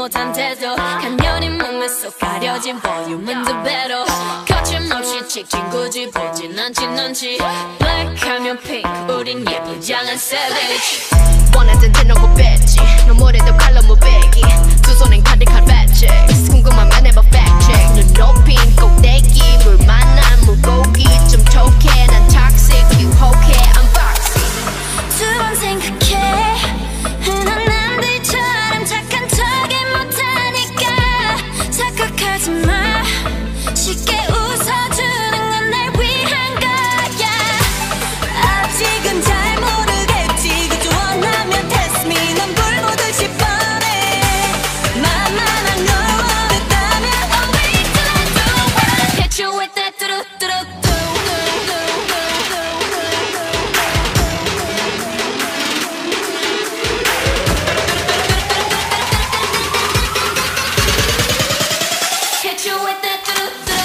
못한 태도 간연히 몸에 쏙 가려진 볼륨은 두 배로 거침없이 찍힌 굳이 보진 않지 넌지 블랙하면 핑크 우린 예쁘장한 savage 원하던 대놓고 뺐지 너무래도 칼로 무배기 두 손엔 가득한 배치 궁금하면 해봐 fact check 눈 높인 꼭대기 물 만난 물고기 좀 톡해 난 toxic 유혹해 unboxing 두 번 생각해 흔한 남들처럼 착한 척이 못하니까 착각하지 마 쉽게 웃어주는 건 날 위한 거야 아직은 잘 모르겠지 그저 원하면 test me 넌 불보듯이 뻔해 만만한 걸 원했다면 Oh wait till I do it Hit you with that 뚜루뚜루 Hit you with that 뚜루뚜루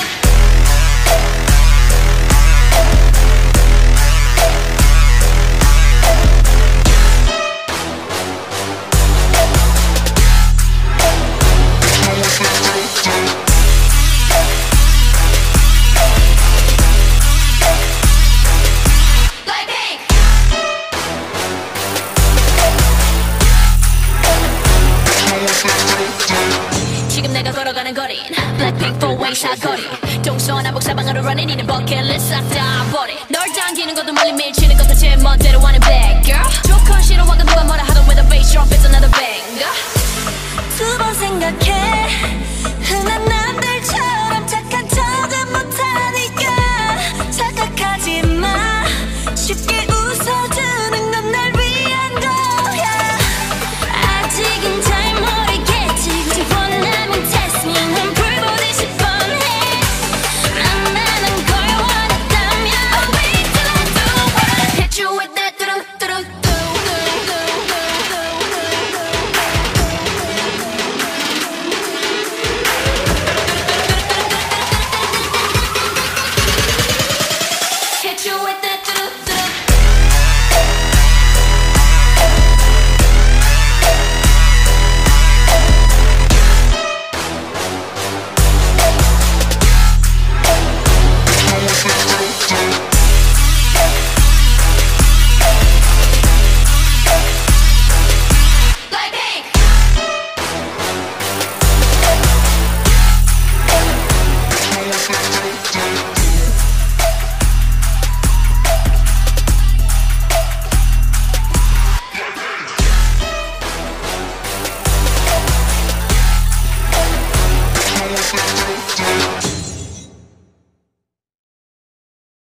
지금 내가 걸어가는 거린 Blackpink four-way 사거리 동서남북 사방으로 running 이는 버킷리스트 싹 다 버리 널 당기는 것도 멀리 밀치는 것도 제 멋대로 하는 bad girl 조건 싫어하고 누가 뭐라 하던 with a bass drop it's another banger 두 번 생각해 흔한 남들처럼 착한 척은 못하니까 착각하지 마 쉽게 웃어주는 건 날 위한 거야 아직은 잘 모르겠지 굳이 원하면 test me 넌 불보듯이 뻔해 만만한 걸 원했다면 Oh wait till I do it Hit you with that 뚜루뚜루 Hit you with that 뚜루뚜루 Blackpink Blackpink